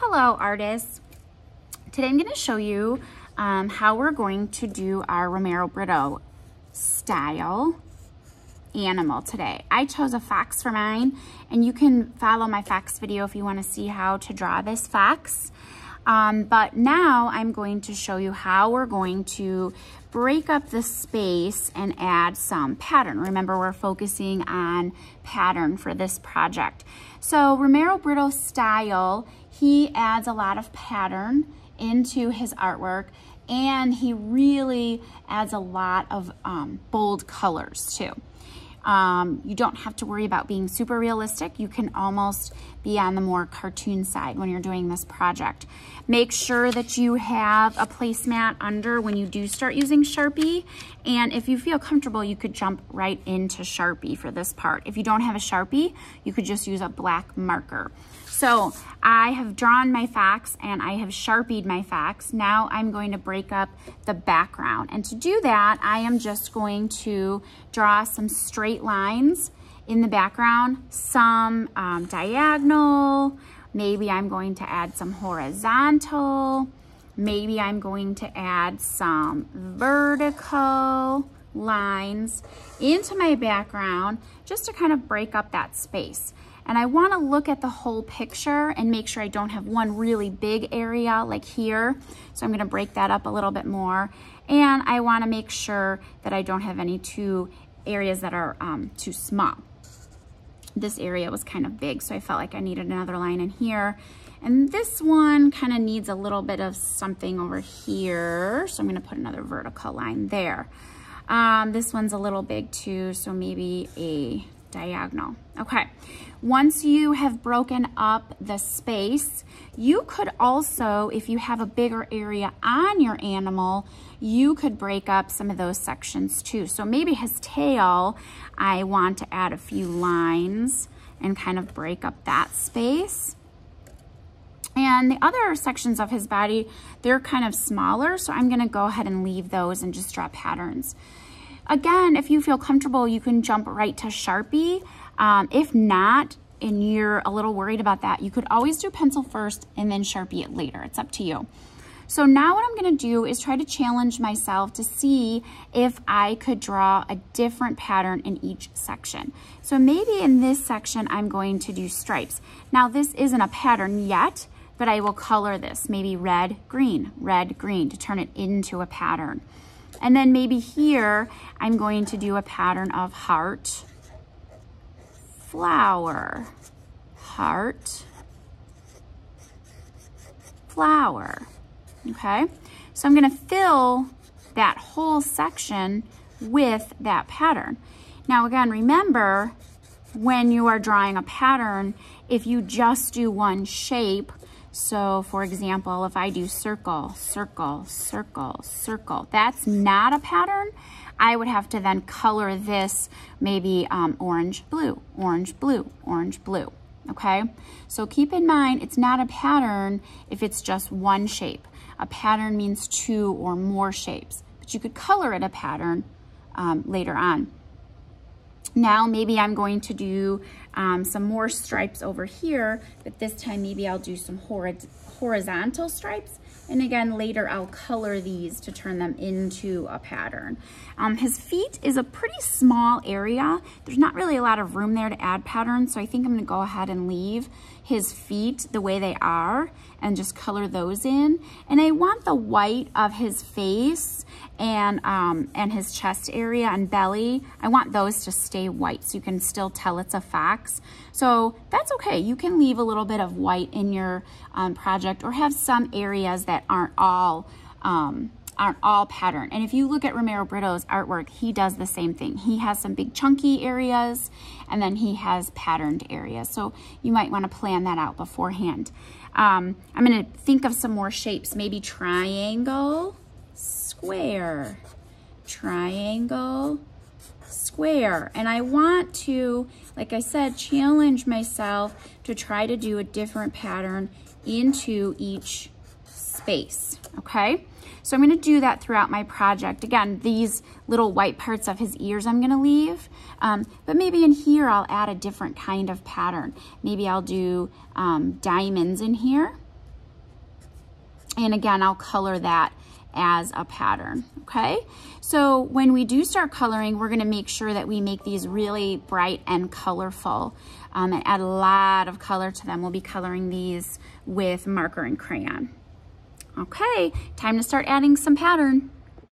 Hello artists. Today I'm going to show you how we're going to do our Romero Britto style animal today. I chose a fox for mine, and you can follow my fox video if you want to see how to draw this fox. But now I'm going to show you how we're going to break up the space and add some pattern. Remember, we're focusing on pattern for this project. So Romero Britto style, he adds a lot of pattern into his artwork, and he really adds a lot of bold colors too. You don't have to worry about being super realistic. You can almost be on the more cartoon side when you're doing this project. Make sure that you have a placemat under when you do start using Sharpie. And if you feel comfortable, you could jump right into Sharpie for this part. If you don't have a Sharpie, you could just use a black marker. So I have drawn my fox and I have Sharpied my fox. Now I'm going to break up the background. And to do that, I am just going to draw some straight lines in the background, some diagonal. Maybe I'm going to add some horizontal. Maybe I'm going to add some vertical lines into my background just to kind of break up that space. And I want to look at the whole picture and make sure I don't have one really big area like here. So I'm going to break that up a little bit more. And I want to make sure that I don't have any two areas that are too small. This area was kind of big, so I felt like I needed another line in here. And this one kind of needs a little bit of something over here. So I'm going to put another vertical line there. This one's a little big too, so maybe a diagonal. Okay, once you have broken up the space, you could also, if you have a bigger area on your animal, you could break up some of those sections too. So maybe his tail, I want to add a few lines and kind of break up that space. And the other sections of his body, they're kind of smaller, so I'm gonna go ahead and leave those and just draw patterns. Again, if you feel comfortable, you can jump right to Sharpie. If not, and you're a little worried about that, you could always do pencil first and then Sharpie it later. It's up to you. So now what I'm going to do is try to challenge myself to see if I could draw a different pattern in each section. So maybe in this section, I'm going to do stripes. Now this isn't a pattern yet, but I will color this, maybe red, green to turn it into a pattern. And then maybe here, I'm going to do a pattern of heart, flower, heart, flower, okay? So I'm gonna fill that whole section with that pattern. Now again, remember, when you are drawing a pattern, if you just do one shape, so for example, if I do circle, circle, circle, circle, that's not a pattern. I would have to then color this maybe orange, blue, orange, blue, orange, blue, okay? So keep in mind, it's not a pattern if it's just one shape. A pattern means two or more shapes, but you could color it a pattern later on. Now maybe I'm going to do some more stripes over here, but this time maybe I'll do some horizontal stripes. And again, later I'll color these to turn them into a pattern. His feet is a pretty small area. There's not really a lot of room there to add patterns, so I think I'm gonna go ahead and leave his feet the way they are and just color those in. And I want the white of his face and his chest area and belly, I want those to stay white so you can still tell it's a fox. So that's okay. You can leave a little bit of white in your project, or have some areas that aren't all pattern. And if you look at Romero Britto's artwork, he does the same thing. He has some big chunky areas, and then he has patterned areas. So you might want to plan that out beforehand. I'm going to think of some more shapes, maybe triangle, square, triangle, square. And I want to, like I said, challenge myself to try to do a different pattern into each space, okay? So I'm gonna do that throughout my project. Again, these little white parts of his ears I'm gonna leave, but maybe in here I'll add a different kind of pattern. Maybe I'll do diamonds in here. And again, I'll color that as a pattern, okay? So when we do start coloring, we're gonna make sure that we make these really bright and colorful and add a lot of color to them. We'll be coloring these with marker and crayon. Okay, time to start adding some pattern.